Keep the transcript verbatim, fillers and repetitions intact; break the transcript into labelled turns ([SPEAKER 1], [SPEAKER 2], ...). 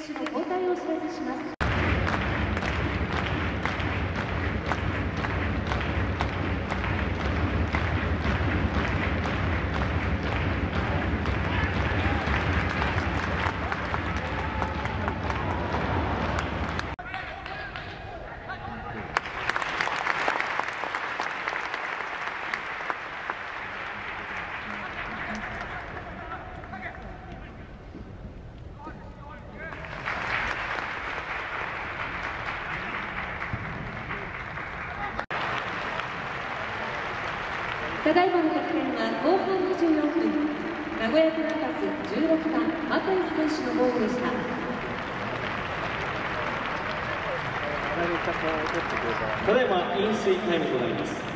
[SPEAKER 1] 手の交代をお知らせします。ただいまの得点は後半にじゅうよんふん、名古屋グランパスじゅうろくばん、マトイス選手のゴールでした。
[SPEAKER 2] ただいま飲水タイムとなります。